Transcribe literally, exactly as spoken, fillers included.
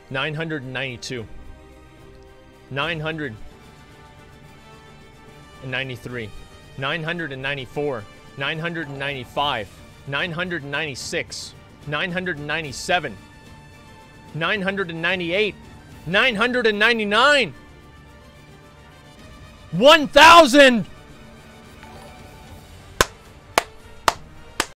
nine hundred ninety-two. nine hundred ninety-three. nine hundred ninety-four. nine hundred ninety-five. nine hundred ninety-six. nine hundred ninety-seven. nine hundred ninety-eight. nine hundred ninety-nine. one thousand!